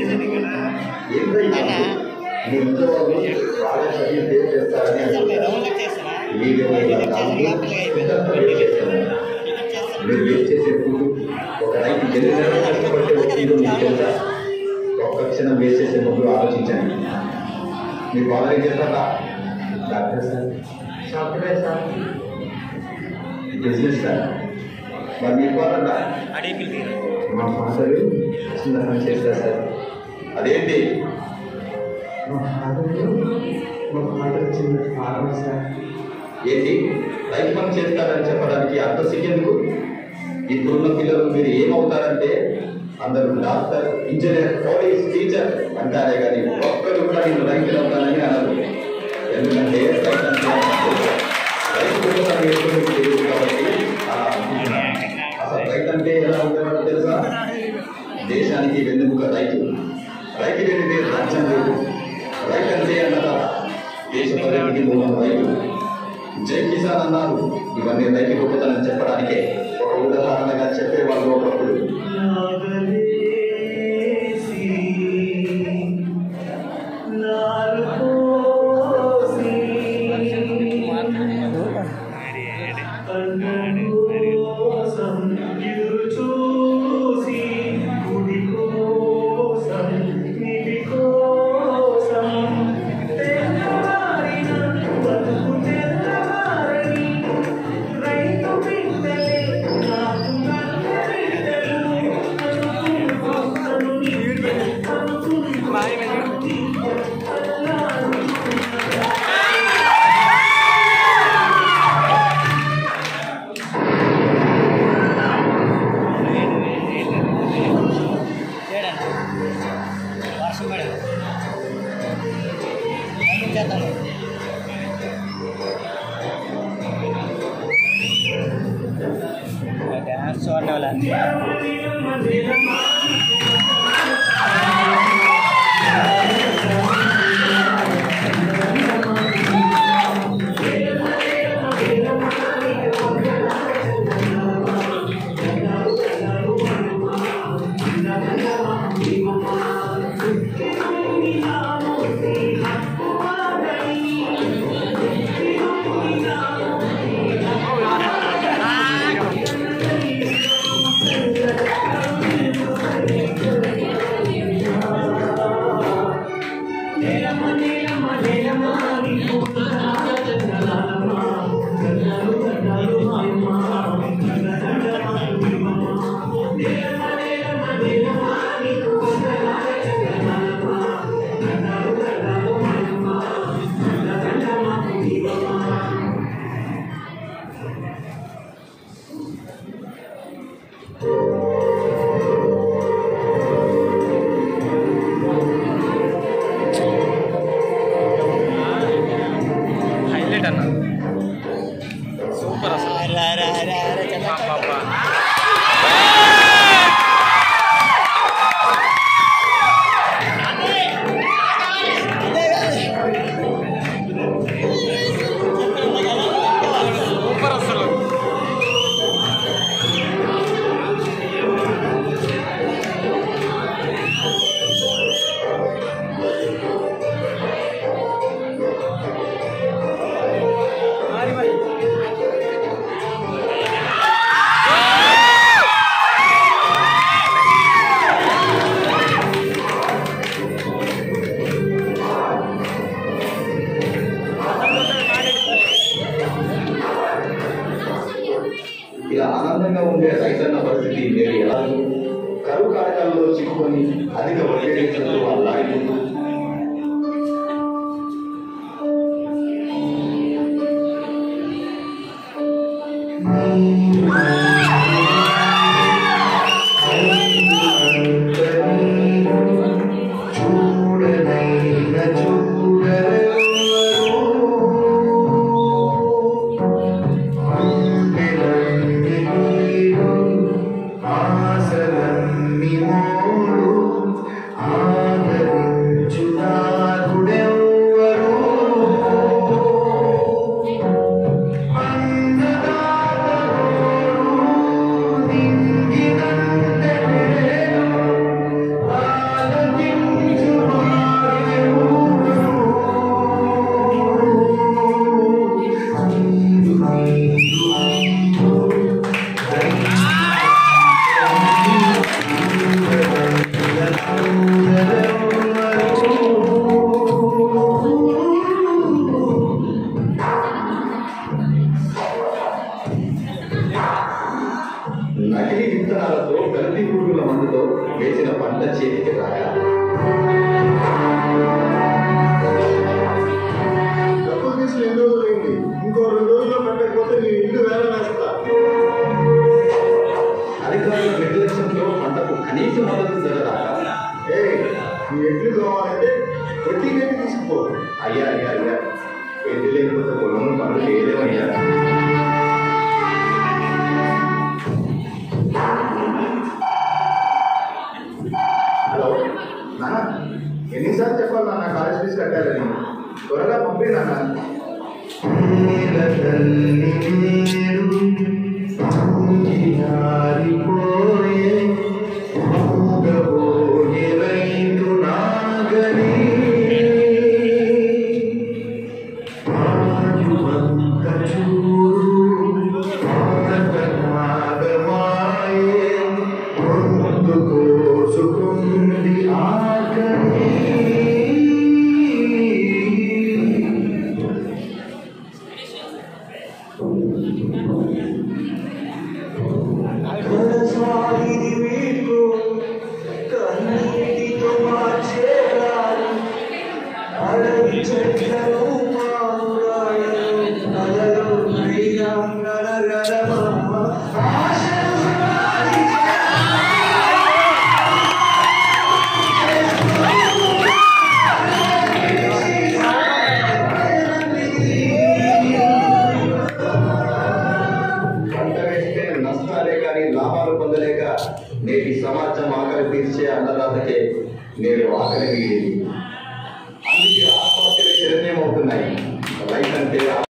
ఒక్క క్షణం వేస్ట్ చేసే ముందు ఆలోచించండి. మీరు ఫాదర్ ఏం చేస్తారా? Doctor sir, software sir, business sir. మరి మీ ఫాదర్? మా ఫాదర్ చిన్న పని చేస్తారు సార్. అదేంటి? మా ఫాదర్ చిన్న ఫార్మర్ సార్. ఏంటి రైతు పని చేస్తారని చెప్పడానికి అంత సిగ్గెందుకు? ఇప్పుడున్న పిల్లలు మీరు ఏమవుతారంటే అందరూ డాక్టర్, ఇంజనీర్, పోలీస్, టీచర్ అంటారే కానీ ఒక్కరు కూడా నేను రైతులు అవుతానని అనరు. ఎందుకంటే రైతు తెలియదు కాబట్టి అసలు రైతు అంటే ఎలా ఉండేవాడో తెలుసా? దేశానికి వెన్నెముక రైతు. రైతు లేనిదే రాజ్యం లేదు. రైతు అంటే అన్నదా దేశ పరిధికి మూలం రైతు. జై కిసాన్ అన్నారు. ఇవన్నీ రైతు గొప్పతనం చెప్పడానికే ఒక ఉదాహరణగా చెప్పేవాళ్ళు ఒకప్పుడు. డ్యాన్స్ చూడండి వాళ్ళ సూపర్ అసలు. సూపర్ అసలు. ఇలా ఆనందంగా ఉండే రైతన్న పరిస్థితి నేను ఎలా కరువు కాటకాల్లో చిక్కుకొని అధిక ఒత్తిడితో అల్లాడిపోతూ చేతికి రాగా డబ్బులు తీసుకుని ఎన్నో రోజులైంది. ఇంకో 2 రోజుల్లో పెట్టకపోతే నీ ఇల్లు వేల వేస్తా. అధికారుల నిర్లక్ష్యంతో పంటకు కనీస మద్దతు ధర రాక నీ ఎడ్లు కావాలంటే వడ్డీ కట్టి తీసుకుపో. అయ్యా అయ్యా అయ్యా ఎడ్లు లేకపోతే పొలంలో పనులు చేయలేమయ్యా. హలో నాన్న, ఎన్నిసార్లు చెప్పాలి నాన్న కాలేజ్ ఫీజు కట్టాలని? త్వరగా పంపి నాన్న. నష్టాలే కానీ లాభాలు పొందలేక నేటి సమాజం ఆకలి తీర్చే అన్నదాతకే నేడు ఆకలి మిగిలింది. అందుకే ఆత్మహత్యలు శరణ్యమవుతున్నాయి. రైతంటే